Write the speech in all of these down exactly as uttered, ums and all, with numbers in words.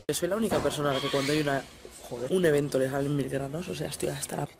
Soy la única persona a la que cuando hay una, joder, un evento le salen mil granos, o sea, estoy hasta la...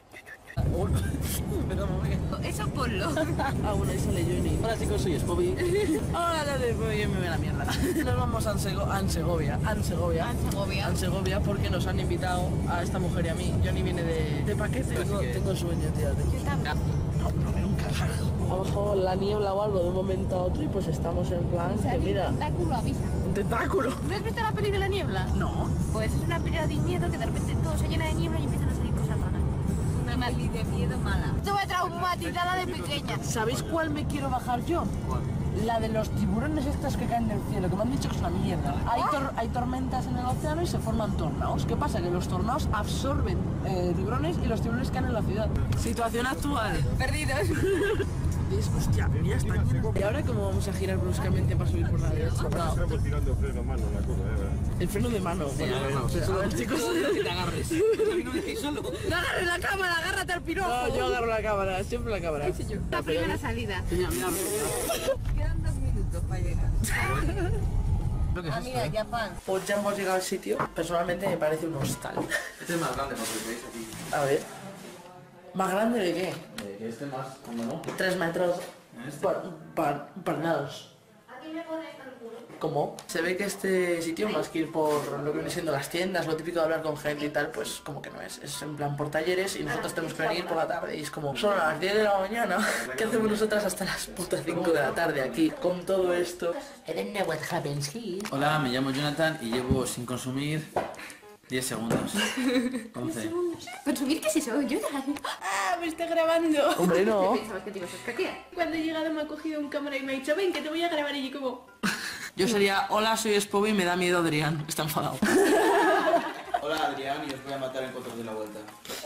Eso ponlo. Ah, bueno, ahí sale Johnny. Hola chicos, soy Spobi. Hola, de Spobi, me ve la mierda. Nos vamos a Ansego, Ansegovia, Ansegovia, Ansegovia. Ansegovia, porque nos han invitado a esta mujer y a mí. Johnny viene de, de paquete. Tengo, que... tengo sueño, tío. No, no veo un carajo. Abajo la niebla o algo de un momento a otro y pues estamos en plan, o sea, que mira... Un tentáculo avisa. ¿Un tentáculo? ¿No has visto la peli de la niebla? No. Pues es una peli de miedo que de repente todo se llena de niebla y empiezan a salir cosas raras. Una peli de miedo mala. Estuve traumatizada de pequeña. ¿Sabéis cuál me quiero bajar yo? ¿Cuál? La de los tiburones estos que caen del cielo, que me han dicho que es una mierda. Hay, tor hay tormentas en el océano y se forman tornados. ¿Qué pasa? Que los tornados absorben eh, tiburones y los tiburones caen en la ciudad. Situación actual. Perdidos. ¿Ves? Hostia, mira esta mierda. ¿Y ahora cómo vamos a girar bruscamente para subir por la derecha? No. Estamos tirando freno de mano la cosa, ¿eh? El freno de mano. Sí, bueno, a ver, no, sí, a ver, chicos. que te agarres. No me dejes solo. No agarres la cámara, agárrate al pirojo. No, yo agarro la cámara, siempre la cámara. Sí, yo. La primera salida. Mira, mira. Quedan dos minutos para llegar. Lo que es Ah, esto, mira, ¿eh? Japan. Pues ya hemos llegado al sitio. Personalmente me parece un hostal. Este es más grande para lo que veis aquí. A ver. ¿Más grande de qué? Eh, que este más, ¿cómo no? Tres metros Este. par, par, parnados. Aquí me pones el culo. ¿Cómo? Se ve que este sitio, más que ir por lo que viene siendo las tiendas, lo típico de hablar con gente y tal, pues como que no es. Es en plan por talleres y nosotros tenemos que venir por la tarde y es como, son las diez de la mañana. ¿Qué hacemos nosotras hasta las putas cinco de la tarde aquí con todo esto? I don't know what happens here. Hola, me llamo Jonathan y llevo sin consumir diez segundos. once. ¿Consumir qué es eso? Jonathan. Ah, me está grabando. Hombre, no. ¿Qué pensabas que te ibas a escaquear? Cuando he llegado me ha cogido un cámara y me ha dicho, ven que te voy a grabar y yo como... Yo sería, hola, soy Spobi y me da miedo Adrián. Está enfadado. Hola Adrián y os voy a matar en cuatro de la vuelta.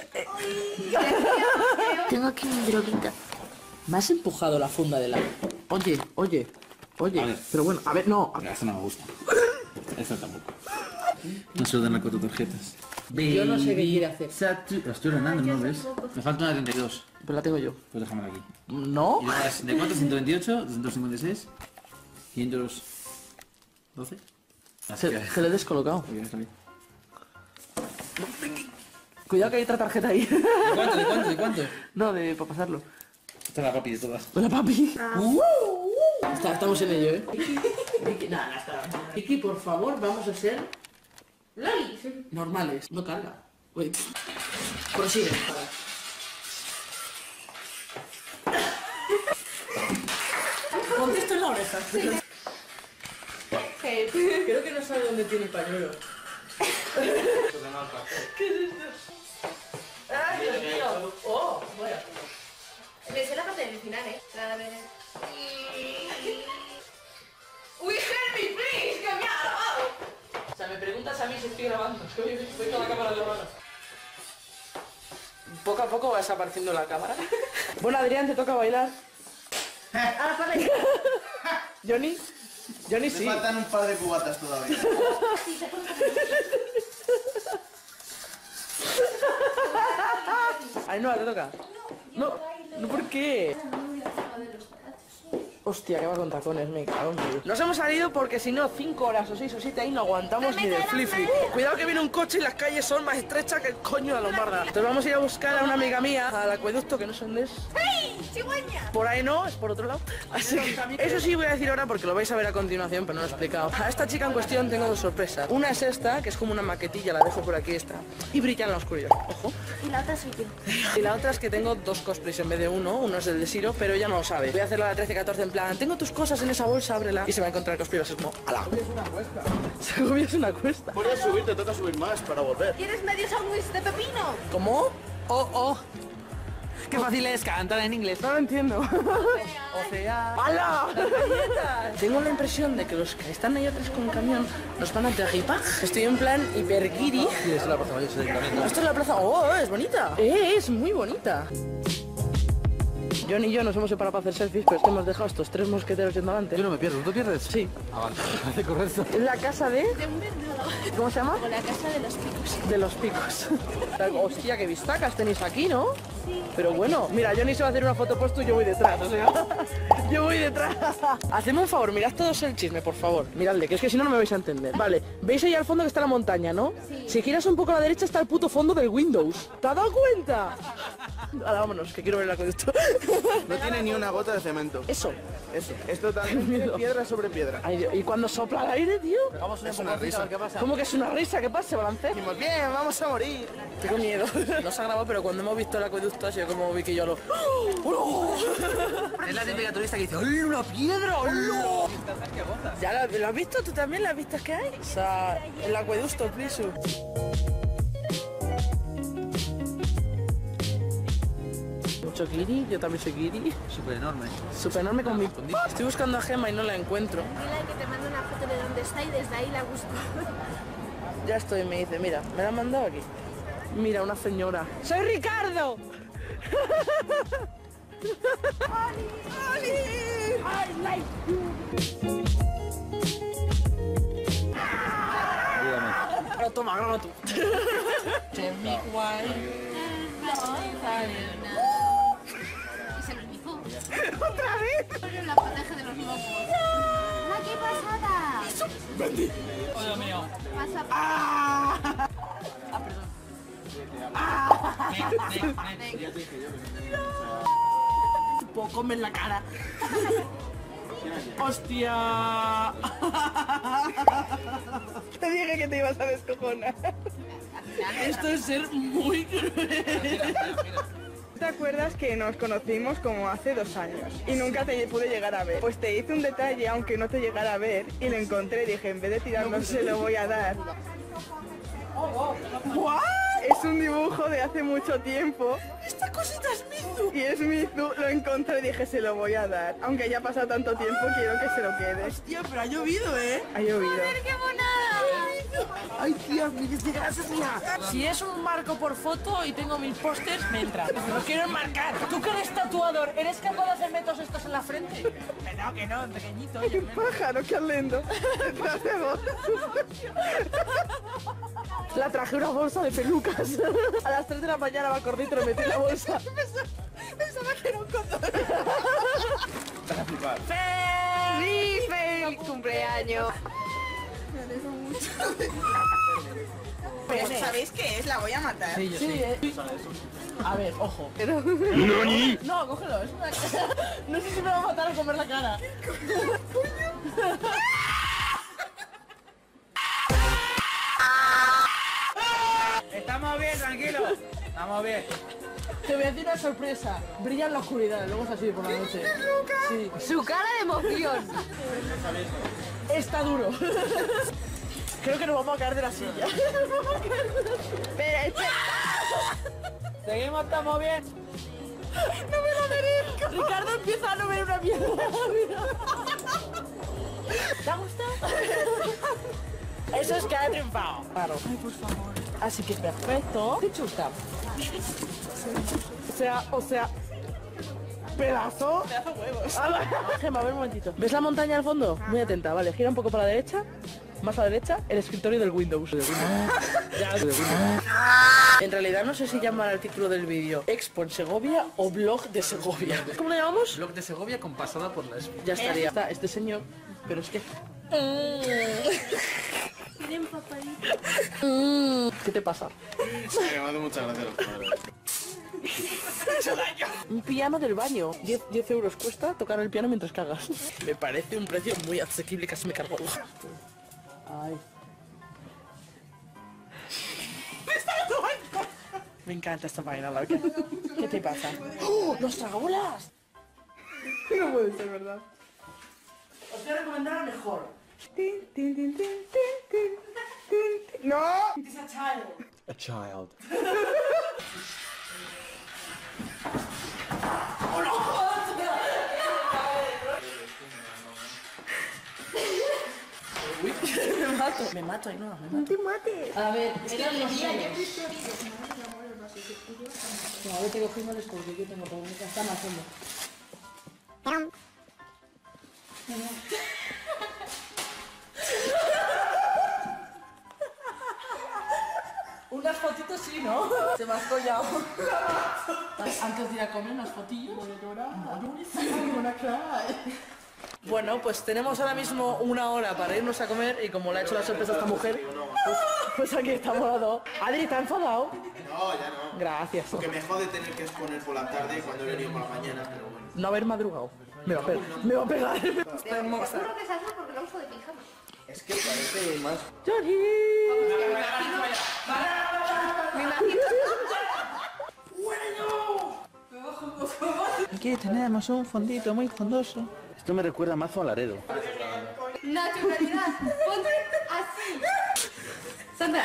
Tengo aquí mi droguita. Me has empujado la funda de la... Oye, oye, oye. A ver. Pero bueno, a ver, no. Mira, esto no me gusta. Esto tampoco. No se ordenan cuatro tarjetas. Yo no sé qué quiere hacer. Satu- La estoy ordenando, ¿no ves? Me falta una de treinta y dos. Pero la tengo yo. Pues déjamela aquí. ¿No? Y luego es de cuatro, ciento veintiocho, doscientos cincuenta y seis, quinientos doce. Así Se, que... se le he descolocado. Muy bien, está bien. Cuidado que hay otra tarjeta ahí. ¿De cuánto? ¿De cuánto? ¿De cuánto? No, de para pasarlo. Esta es la papi de todas. Hola, papi. Uh, uh. Está, estamos en ello, ¿eh? Vicky, nada, nada, está. Vicky, por favor, vamos a ser Loli. normales. No carga. Uy. Prosigue. Ponte esto en la oreja. Creo que no sabe dónde tiene el pañuelo. ¿Qué es esto? ¡Ay, Dios mío! ¡Oh! Bueno. Me sé la parte del final, ¿eh? La de... ¡Uy, help me, please! ¡Que me ha grabado! O sea, me preguntas a mí si estoy grabando. Es que hoy estoy con la cámara de mano. Poco a poco va desapareciendo la cámara. Bueno, Adrián, te toca bailar. Ah, vale. Johnny. Johnny, sí. Me faltan un par de cubatas todavía. Ay, no, te toca. No, no, ¿por qué? Hostia, que va con tacones, me cago en Dios. Nos hemos salido porque si no, cinco horas o seis o siete ahí no aguantamos ni del flip flip. Cuidado que viene un coche y las calles son más estrechas que el coño de Lombarda. Entonces vamos a ir a buscar a una amiga mía al acueducto, que no sé dónde es. ¡Hey! ¡Cigüeña! Por ahí no, es por otro lado. Así que eso sí voy a decir ahora porque lo vais a ver a continuación, pero no lo he explicado. A esta chica en cuestión tengo dos sorpresas. Una es esta, que es como una maquetilla, la dejo por aquí esta. Y brilla en la oscuridad, ojo. Y la otra soy yo. Y la otra es que tengo dos cosplays en vez de uno. Uno es el de Siro, pero ella no lo sabe. Voy a hacerla a la trece catorce en plan, tengo tus cosas en esa bolsa, ábrela. Y se va a encontrar el cosplay y va a ser como, ¡ala! Es una cuesta. Segovia es una cuesta. Puedes subir, te toca subir más para volver. ¿Quieres medio sándwich de pepino? ¿Cómo? Oh, oh. Qué fácil es cantar en inglés. No lo entiendo. O sea... ¡Hala! ¡Las galletas! Tengo la impresión de que los que están ahí atrás con el camión nos van a derribar. Estoy en plan hiperguiri. Sí, es la plaza mayor de Ayuntamiento. Esto es la plaza... ¡Oh, es bonita! Eh, es muy bonita. John y yo nos hemos separado para hacer selfies, pero es que hemos dejado estos tres mosqueteros yendo adelante. Yo no me pierdo, ¿tú te pierdes? Sí. Ah, vale, parece correcto. Es la casa de... De un verdugo. ¿Cómo se llama? O la casa de los picos. De los picos. Hostia, qué vistacas tenéis aquí, ¿no? Sí. Pero bueno, mira, Johnny se va a hacer una foto puesto y yo voy detrás, o sea... Yo voy detrás. Hacedme un favor, mirad todos el chisme, por favor. Miradle, que es que si no, no me vais a entender. Vale, ¿veis ahí al fondo que está la montaña, no? Sí. Si giras un poco a la derecha está el puto fondo del Windows. ¿Te has dado cuenta? Ahora vámonos, que quiero ver el acueducto. No tiene ni una gota de cemento. Eso. Eso. Es totalmente piedra sobre piedra. Ay, Dios, ¿y cuando sopla el aire, tío? Es una risa. ¿Qué pasa? ¿Cómo que es una risa? ¿Qué pasa? ¿Se balancea? Dijimos, bien, vamos a morir. Tengo miedo. No se ha grabado, pero cuando hemos visto el acueducto ha sido como vi que yo lo... Es la típica turista que dice, ¡ay, una piedra! ¡Hola! ¿Ya lo, lo has visto? ¿Tú también las vistas que hay? O sea, el acueducto, el piso. Mucho Kiri, yo también soy Kiri. Súper enorme. Súper enorme con mi... Estoy buscando a Gemma y no la encuentro. Dile que te manda una foto de dónde está y desde ahí la busco. Ya estoy, me dice, mira, me la han mandado aquí. Mira, una señora. ¡Soy Ricardo! ¡Oli! ¡Oli! I like you. Dígame. Pero toma, graba tú. Tell me why. Y se lo hizo. ¿Otra vez? La protege de los lobos. ¡Ah, qué pasada! ¡Bendy! ¡Dios mío! Pasa. ¡Ah! Poco en la cara. ¡Hostia! Te dije que te ibas a descojonar. Esto es ser muy cruel. ¿Te acuerdas que nos conocimos como hace dos años y nunca te pude llegar a ver? Pues te hice un detalle aunque no te llegara a ver y lo encontré y dije, en vez de tirarlo se lo voy a dar. ¿What? Es un dibujo de hace mucho tiempo Esta cosita es Mizu. y es Mizu, lo encontré y dije, se lo voy a dar. Aunque haya pasado tanto tiempo, quiero que se lo quede. Hostia, pero ha llovido, ¿eh? Ha llovido. ¡Qué monada! Ay, tía, miles de gracias, tía. Si es un marco por foto y tengo mil pósters, me entra. Lo quiero enmarcar. Tú que eres tatuador, ¿eres capaz de hacer metos estos en la frente? Que no, que no, pequeñito. Oye, ¡Qué pájaro, qué lindo! Gracias. la traje una bolsa de pelucas. A las tres de la mañana va corriendo y lo metí en la bolsa. Pensaba que era un condón. ¡Feliz, feliz cumpleaños! Pues, ¿sabéis qué es? La voy a matar. Sí, yo Sí, sí. eh. A ver, ojo. No, cógelo, es una... No sé si me va a matar o comer la cara. Estamos bien, tranquilo. Estamos bien. Te voy a decir una sorpresa. Brilla en la oscuridad, luego es así por la noche. Sí. Su cara de emoción. Está duro. Creo que nos vamos a caer de la silla. Espera, espera. Seguimos, estamos bien. No me lo merezco. Ricardo empieza a no ver una mierda. ¿Te ha gustado? Eso es que ha triunfado. Claro. Ay, por favor. Así que perfecto. Te chusta. O sea, o sea... Pedazo. Pedazo huevos. Gemma, a ver un momentito. ¿Ves la montaña al fondo? Muy atenta, vale. Gira un poco para la derecha. Más a la derecha, el escritorio del Windows. Ya. En realidad no sé si llamar al título del vídeo Expo en Segovia o Blog de Segovia. ¿Cómo lo llamamos? Blog de Segovia con pasada por la expo. Ya estaría. Está este señor, pero es que... Tienen papadito. ¿Qué te pasa? Me ha dado muchas gracias los padres. Un piano del baño. diez euros cuesta tocar el piano mientras cagas. Me parece un precio muy asequible, casi me cargo. Ay. Me encanta esta página, la verdad. ¿Qué te pasa? ¡Oh! ¡Los tragolas! No puede ser verdad. Os voy a recomendar la mejor. Tin, tin, tin, tin, tin, tin, tin, tin. ¡No! It is a child. A child. Me mato. Me mato, ahí no, me mato. ¡No te mates! A ver, eran los sueños. No, a ver, te cogí males porque yo tengo todo. Están haciendo. Unas fotitos sí, ¿no? Se me has collado. Antes de ir a comer unas fotillos. Bueno, pues tenemos ahora mismo una hora para irnos a comer y como le ha hecho la sorpresa a esta mujer, pues, pues aquí estamos los dos. Adri, ¿está enfadado? No, ya no. Gracias. Porque me jode tener que exponer por la tarde cuando he venido por la mañana, pero bueno. No haber madrugado. Me va a pegar. Me va a pegar. Seguro que se hace porque lo uso de pijama. Es que parece más... ¡Johnny! Me imagino. Aquí tenemos un fondito muy fondoso. Esto me recuerda mazo a Laredo. Naturalidad. Ponte así. Sandra.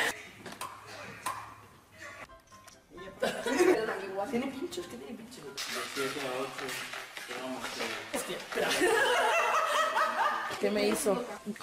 Tiene pinchos, ¿qué tiene pinchos? Hostia, espera. ¿Qué me hizo?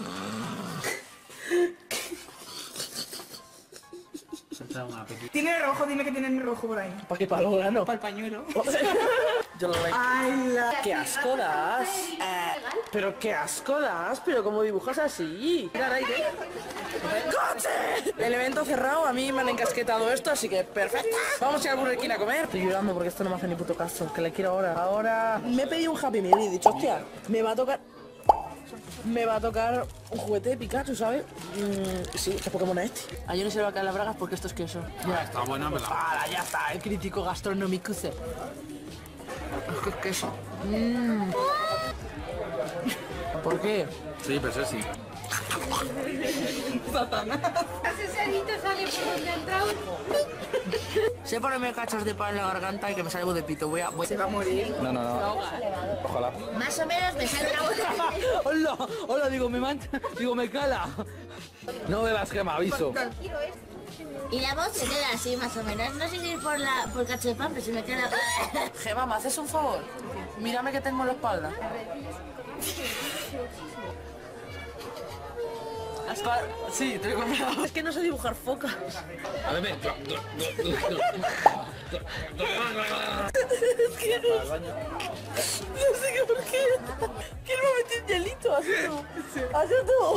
Tiene rojo, dime que tiene rojo por ahí. ¿Para qué? ¿Para el grano? Para el pañuelo. Yo lo like. Ay, la... ¡Qué asco das! Eh, pero qué asco das, pero como dibujas así. Mira el aire. ¡Coche! El evento cerrado, a mí me han encasquetado esto, así que perfecto. Vamos a ir al Burger King a comer. Estoy llorando porque esto no me hace ni puto caso, que le quiero ahora. Ahora me he pedido un Happy Meal y he dicho, hostia, me va a tocar... Me va a tocar un juguete de Pikachu, ¿sabes? Mm, sí, ¿qué Pokémon es este? A yo no se le va a caer las bragas porque esto es queso. Ya Está buena, me la... Para, ya está, el crítico gastronómico. Es que es queso. Mm. ¿Por qué? Sí, pero eso sí. Ese cerito sale por donde ha entrado. Sé ponerme cachos de pan en la garganta y que me salgo de pito. Voy a... Voy... Se va a morir. No, no, no. Ojalá. Más o menos me sale una botella. Hola, hola, digo, me man... Digo, me cala. No bebas, Gema, aviso. Y la voz se queda así más o menos. No sé si es por la por cacho de pan, pero se me queda. Gema, ¿me haces un favor? Mírame que tengo en la espalda. Hasta... Sí, te he comprado. Es que no sé dibujar focas. A ver, ven. Es que no, no sé qué por qué. Que no me metí un hielito, así no. Así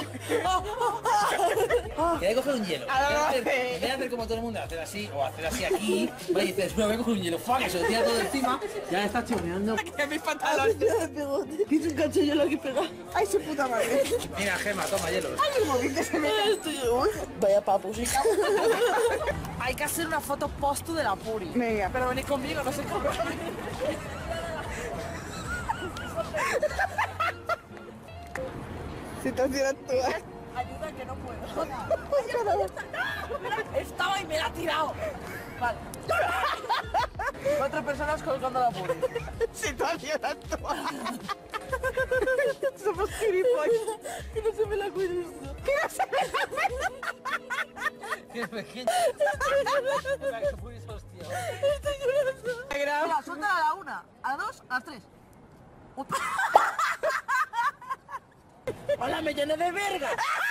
no. Quería coger un hielo. Ahora Voy a lo hacer, hace. voy a hacer como todo el mundo, hacer así, o hacer así aquí. Vale, y dices, bueno, voy a coger un hielo. Fuck, que se lo tira todo encima. Ya está chorreando. Que mis pantalones. Tienes un cacho de hielo aquí pegado. Ay, su puta madre. Mira, Gema, toma hielo. Ay, el móvil que se me cae. Estoy... Uy, vaya papus, hija. Hay que hacer una foto post de la Puri. Venga. Pero venid conmigo, no sé cómo. Situación actual. Ayuda que no puedo. Estaba y me la ha tirado. Vale. Cuatro personas colgando la Puri. Situación actual. Somos gilipollas. Que no se me la cuide esto. Que no se me la Qué pequeño. Estoy llorando. Mira, suéltala a la una, a la dos, a las tres. ¡Hola, me llené de verga!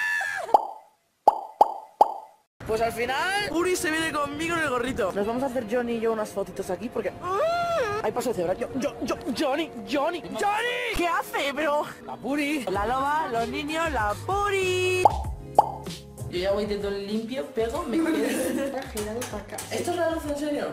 Pues al final, Uri se viene conmigo en el gorrito. Nos vamos a hacer Johnny y yo unas fotitos aquí porque... Hay paso de cebra. Yo, yo, yo, Johnny, Johnny, Johnny. ¿Qué hace, bro? La Puri. La loba, los niños, la Puri. Yo ya voy intento limpio, pego, me quedo. ¿Esto es la luz en serio?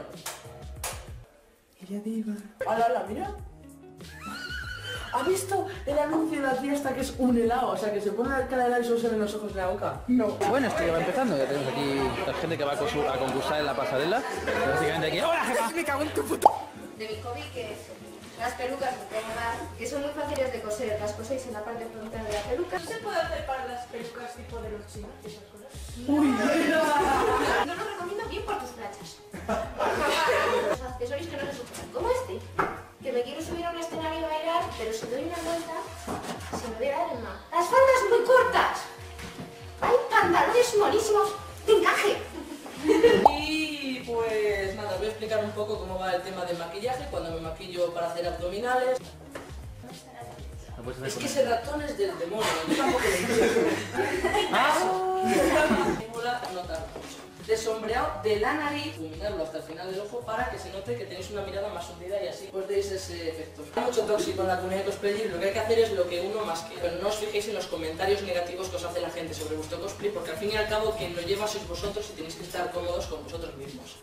Hola, hola, mira. ¿Ha visto el anuncio de la fiesta que es un helado? O sea, que se pone la cara de helado y solo se ven los ojos de la boca. No. Bueno, esto ya va empezando. Ya tenemos aquí la gente que va a, consu- a concursar en la pasarela. Básicamente aquí. ¡Hola, Gema! Me cago en tu puta. De mi hobby, que es las pelucas de crema, que son muy fáciles de coser. Las coséis en la parte frontal de la peluca. ¿No se puede hacer para las pelucas tipo de los chinos y esas cosas? Uy, no lo recomiendo bien por tus planchas. Los accesorios que no se superan, como este. Que me quiero subir a un escenario y bailar, pero si doy una vuelta, se me ve el alma. Las faldas muy cortas. Hay pantalones monísimos de encaje. Y pues nada, os voy a explicar un poco cómo va el tema del maquillaje, cuando me maquillo para hacer abdominales. Es que ese ratón es del demonio, yo tampoco le entiendo. Ah, no tarda mucho. de sombreado de la nariz, iluminarlo hasta el final del ojo para que se note que tenéis una mirada más hundida y así pues deis ese efecto. Hay mucho tóxico en la comunidad de cosplay, lo que hay que hacer es lo que uno más quiere. Pero no os fijéis en los comentarios negativos que os hace la gente sobre vuestro cosplay, porque al fin y al cabo quien lo lleva sois vosotros y tenéis que estar cómodos con vosotros mismos.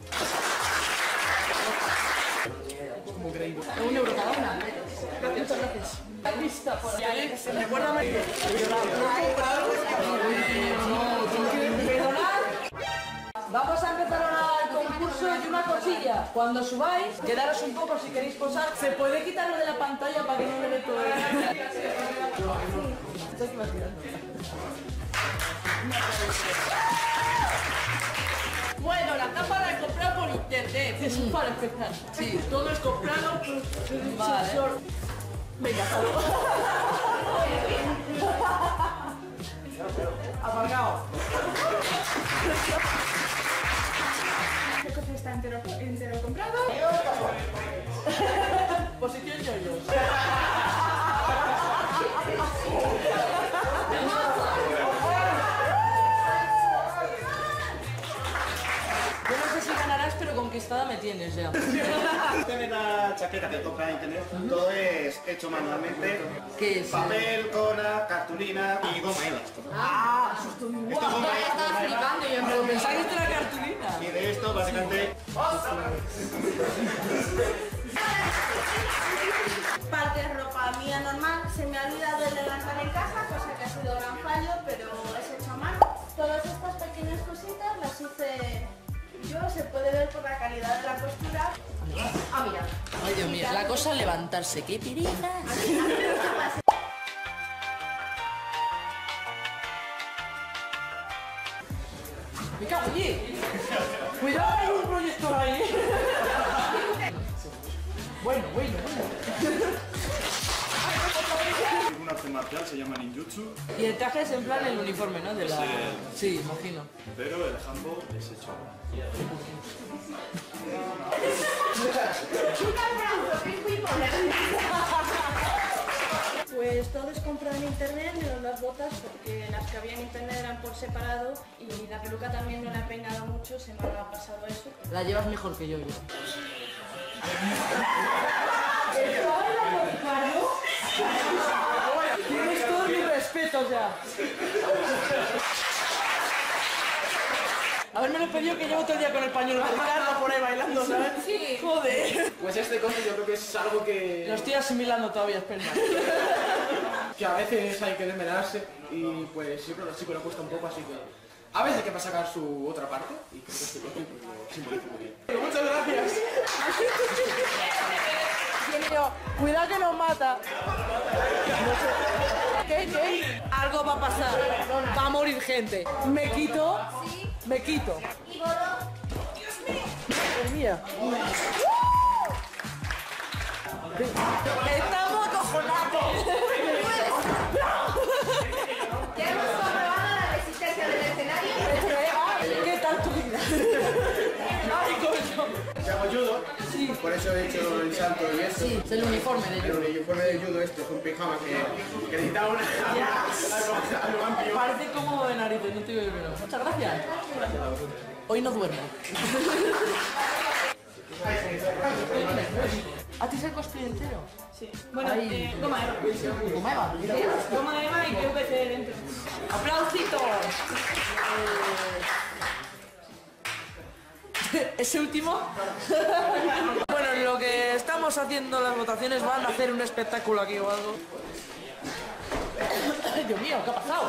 Como creído. Un euro cada una. Muchas gracias. Vista por ahí. Se me acuerda más. Perdonad. Vamos a empezar ahora el concurso y una cosilla. Cuando subáis, quedaros un poco si queréis posar. Se puede quitar lo de la pantalla para que no le dé todo. Bueno, la tapa la he comprado por internet, eso es para empezar. Sí, todo es comprado. Vale. Venga, hasta luego. Apagado. El coche está entero, entero comprado. Posición yoyos. Yo no sé si ganarás, pero conquistada me tienes ya. Tiene la chaqueta que compra en internet, todo es hecho manualmente. ¿Qué es? Papel, cola, cartulina y goma eva. ¡Ah! ¡Eso es muy guapo! Ya estaba flipando y yo Pero pensaba que esto era cartulina. Y de esto, básicamente, parte de ropa mía normal. Se me ha olvidado de levantar en casa, cosa que ha sido gran fallo, pero es hecho a mano. Todas estas pequeñas cositas las hice yo, se puede ver por la calidad de la postura. Ah, mira. Ay, Dios mío, la cosa es levantarse. ¡Qué pereza! ¡Me cago en diez! ¡Cuidado, hay un proyector ahí! Bueno, bueno, bueno. un arte marcial, se llama ninjutsu, Y el traje es en plan el uniforme, ¿no? De la... Sí. Sí, imagino. pero el jambo es hecho. Pues todo es comprado en internet, menos las botas, porque las que había en internet eran por separado y la peluca también no la he peinado mucho, se me ha pasado eso. La llevas mejor que yo, yo. Tienes todos mis respetos ya. Haberme lo pedido que llevo todo el día con el pañuelo de Ricardo por ahí bailando, ¿sabes? Sí. Joder. Pues este coche yo creo que es algo que, Lo estoy asimilando todavía, espera. que a veces hay que desmedarse y pues siempre lo chico le cuesta un poco, así que a veces hay que sacar su otra parte y creo que este coche pues, lo simboliza muy bien. Pero muchas gracias. Yo, cuidado que nos mata. ¿Qué? ¿Qué? Algo va a pasar. Va a morir gente. Me quito. Me quito. Dios mío. Estamos acojonados. Ya hemos comprobado la resistencia del escenario. ¿Qué tal tu vida? Ay, coño. Yo hago judo, Sí. por eso he hecho el salto y esto. Sí, es el uniforme de El yo. uniforme de judo este, es un pijama que, que necesitaba una, algo, algo amplio. Parece cómodo de narices, no te digo yo que no. Muchas gracias. Hoy no duermo. ¿A ti se cosplay entero? Sí. Bueno, Ay. eh, goma Eva. ¿Cómo va? Goma Eva y P V C dentro. ¡Aplausitos! Eh, ¿Ese último? Bueno, en lo que estamos haciendo las votaciones van a hacer un espectáculo aquí o algo. Ay, Dios mío, ¿qué ha pasado?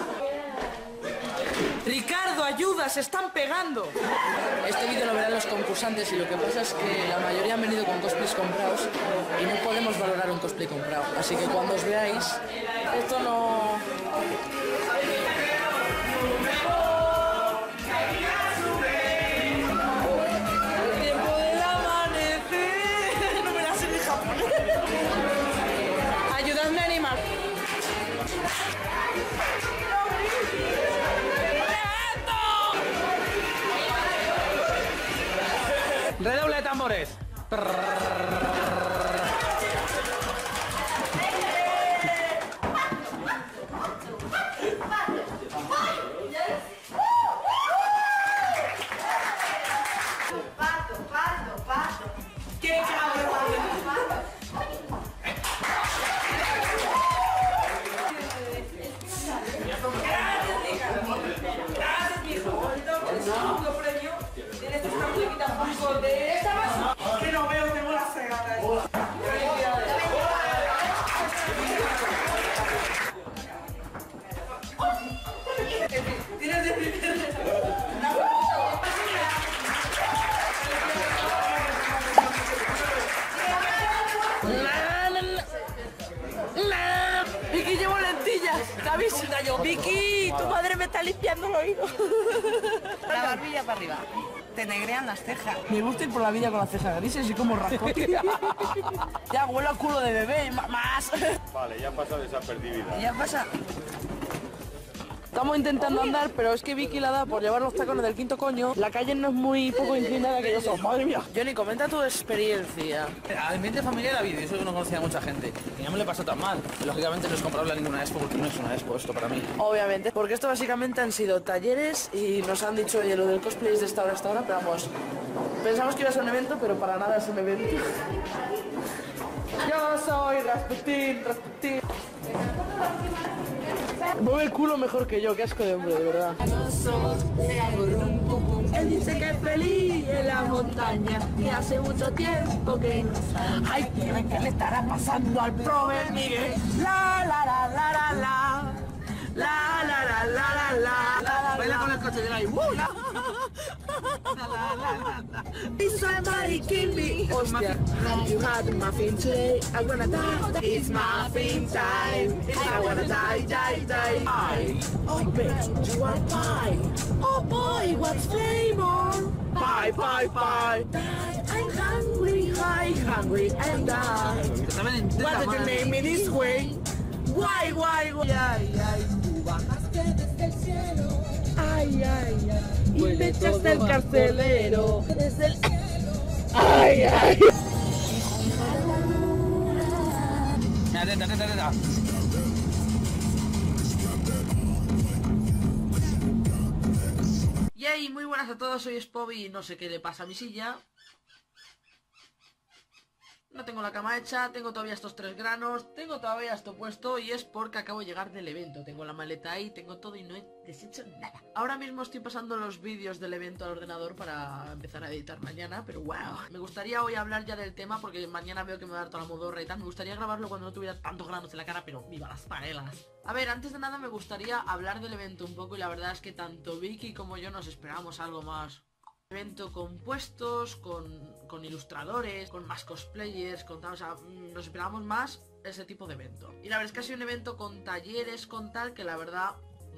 Ricardo, ayuda, se están pegando. Este vídeo lo verán los concursantes y lo que pasa es que la mayoría han venido con cosplays comprados y no podemos valorar un cosplay comprado. Así que cuando os veáis, esto no... El tiempo del amanecer. No me la sé de japonés. Ayudadme a animar. Redoble de tambores. chica yo. Vicky, tu madre me está limpiando el oído. La barbilla para arriba. Te negrean las cejas. Me gusta ir por la vida con las cejas grises y como rascote. Ya huele a culo de bebé, más. Vale, ya pasa desapercibida. Ya pasa. Estamos intentando andar, pero es que Vicky la da por llevar los tacones del quinto coño. La calle no es muy poco inclinada que yo soy. Madre mía. Johnny, comenta tu experiencia. Ambiente familiar ha habido, eso que no conocía a mucha gente. Y no me le pasó tan mal. Lógicamente no es comparable a ninguna expo porque no es una expo esto para mí. Obviamente, porque esto básicamente han sido talleres y nos han dicho, oye, lo del cosplay es de esta hora a esta hora, pero vamos, pensamos que iba a ser un evento, pero para nada es un evento. Yo soy Rasputin, Rasputin. Mueve el culo mejor que yo, qué asco de hombre, de verdad. Él dice que es feliz en la montaña y hace mucho tiempo que no sabe. Ay, ¿qué, qué le estará pasando al prove Miguel? La la la la la la. La la la la la la. Baila con el coche de ahí. It's somebody kill me. Hostia. You had a muffin today. I'm gonna die. It's muffin time. I wanna die, die, die. I, I bet you are pie. Oh boy, what's flavor? Pie, pie, pie. I'm hungry, I'm hungry and die. Why did you name me this way? Why, why, why? Ay, ay, tú bajaste desde el cielo. Ay, ay, ay. Y me echaste el carcelero. Desde el cielo. Ay, ay. Atenta, atenta, atenta. Yay, muy buenas a todos, soy Spobi y no sé qué le pasa a mi silla. No tengo la cama hecha, tengo todavía estos tres granos, tengo todavía esto puesto y es porque acabo de llegar del evento. Tengo la maleta ahí, tengo todo y no he deshecho nada. Ahora mismo estoy pasando los vídeos del evento al ordenador para empezar a editar mañana, pero wow. Me gustaría hoy hablar ya del tema porque mañana veo que me va a dar toda la modorra y tal. Me gustaría grabarlo cuando no tuviera tantos granos en la cara, pero viva las panelas. A ver, antes de nada me gustaría hablar del evento un poco y la verdad es que tanto Vicky como yo nos esperamos algo más. Evento con puestos, con, con ilustradores, con más cosplayers, con tal, o sea, nos esperábamos más ese tipo de evento. Y la verdad es que ha sido un evento con talleres, con tal, que la verdad...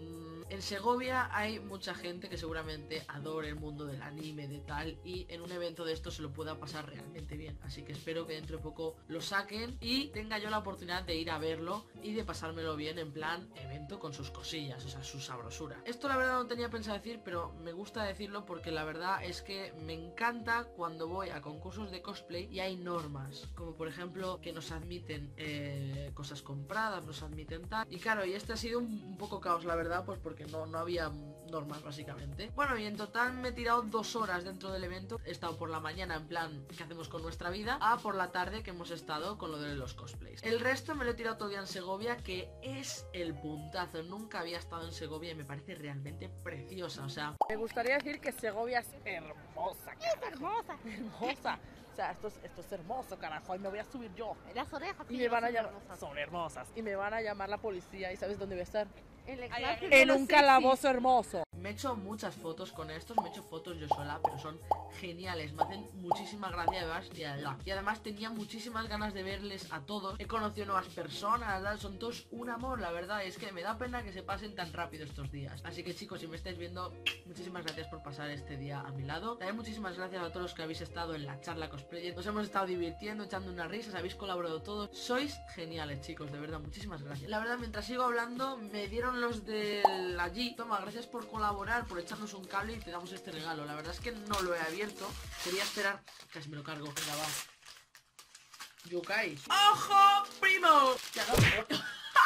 En Segovia hay mucha gente que seguramente adore el mundo del anime, de tal, y en un evento de esto se lo pueda pasar realmente bien. Así que espero que dentro de poco lo saquen y tenga yo la oportunidad de ir a verlo y de pasármelo bien en plan evento con sus cosillas, o sea, su sabrosura. Esto la verdad no tenía pensado decir, pero me gusta decirlo porque la verdad es que me encanta cuando voy a concursos de cosplay y hay normas, como por ejemplo que nos admiten eh, cosas compradas, nos admiten tal. Y claro, y este ha sido un, un poco caos, la verdad, pues porque no, no había normas básicamente. Bueno, y en total me he tirado dos horas dentro del evento. He estado por la mañana en plan ¿qué hacemos con nuestra vida? A por la tarde que hemos estado con lo de los cosplays. El resto me lo he tirado todavía en Segovia, que es el puntazo. Nunca había estado en Segovia y me parece realmente preciosa, o sea... Me gustaría decir que Segovia es hermosa. Es hermosa. Hermosa. O sea, esto es, esto es hermoso, carajo. Y me voy a subir yo. Las orejas. Y me van a llamar... Son hermosas. Y me van a llamar la policía. ¿Y sabes dónde voy a estar? En, en un calabozo hermoso. Me he hecho muchas fotos con estos, me he hecho fotos yo sola, pero son geniales, me hacen muchísima gracia además, y, y además tenía muchísimas ganas de verles a todos. He conocido nuevas personas, ¿verdad? Son todos un amor, la verdad, es que me da pena que se pasen tan rápido estos días. Así que chicos, si me estáis viendo, muchísimas gracias por pasar este día a mi lado. También muchísimas gracias a todos los que habéis estado en la charla cosplay. Nos hemos estado divirtiendo, echando unas risas, habéis colaborado todos. Sois geniales, chicos, de verdad, muchísimas gracias. La verdad, mientras sigo hablando, me dieron los de allí. Toma, gracias por colaborar, por echarnos un cable y te damos este regalo. La verdad es que no lo he abierto. Quería esperar. Casi me lo cargo. Venga, va. Yokai. ¡Ojo, primo! Ya no.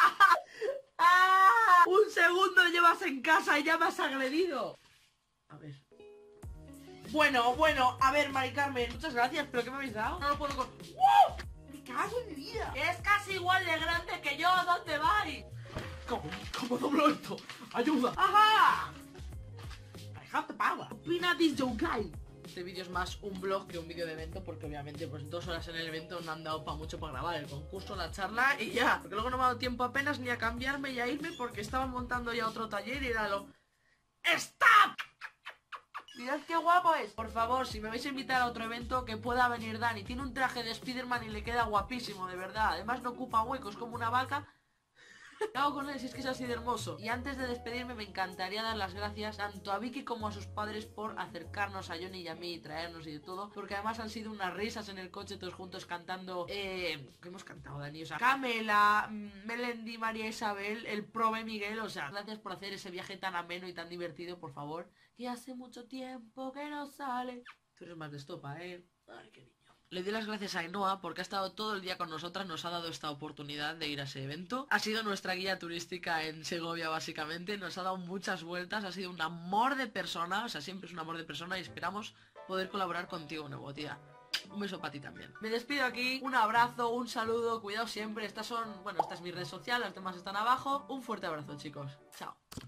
¡Ah! Un segundo llevas en casa y ya me has agredido. A ver. Bueno, bueno, a ver, Mari Carmen, muchas gracias, pero ¿qué me habéis dado? No lo puedo con... ¡Wow! ¡Me cago en mi vida! Es casi igual de grande que yo. ¿Dónde vais? ¿Cómo? ¿Cómo doblo esto? ¡Ayuda! ¡Ajá! I have the power. Opina this yokai. Este vídeo es más un vlog que un vídeo de evento, porque obviamente pues dos horas en el evento no han dado para mucho para grabar el concurso, la charla y ya. Porque luego no me ha dado tiempo apenas ni a cambiarme y a irme porque estaba montando ya otro taller y era lo... ¡Stop! Mirad qué guapo es. Por favor, si me vais a invitar a otro evento, que pueda venir Dani. Tiene un traje de Spiderman y le queda guapísimo, de verdad. Además no ocupa huecos como una vaca. ¿Qué hago con él si es que es así de hermoso? Y antes de despedirme me encantaría dar las gracias tanto a Vicky como a sus padres por acercarnos a Johnny y a mí y traernos y de todo, porque además han sido unas risas en el coche todos juntos cantando, eh, ¿qué hemos cantado, Dani? O sea, Camela, Melendi, María Isabel, el Prove Miguel, o sea, gracias por hacer ese viaje tan ameno y tan divertido, por favor, que hace mucho tiempo que no sale. Tú eres más de estopa, ¿eh? Ay, qué niño. Le doy las gracias a Ainhoa porque ha estado todo el día con nosotras, nos ha dado esta oportunidad de ir a ese evento. Ha sido nuestra guía turística en Segovia básicamente, nos ha dado muchas vueltas, ha sido un amor de persona, o sea, siempre es un amor de persona y esperamos poder colaborar contigo, Nebo, tía. Un beso para ti también. Me despido aquí, un abrazo, un saludo, cuidado siempre, estas son, bueno, esta es mi red social, las demás están abajo. Un fuerte abrazo, chicos. Chao.